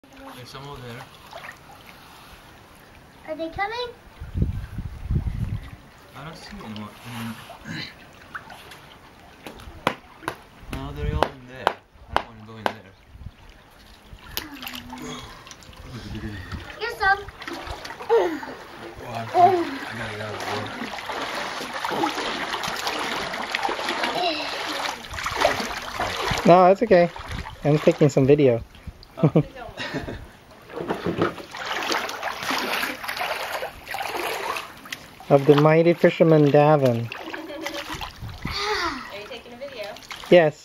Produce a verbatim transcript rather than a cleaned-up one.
There's some over there. Are they coming? I don't see anyone. No, they're all in there. I don't want to go in there. Here's some. Oh, I, I gotta get out of the door. No, that's okay. I'm taking some video. Oh. Of the mighty fisherman Davin. Are you taking a video? Yes.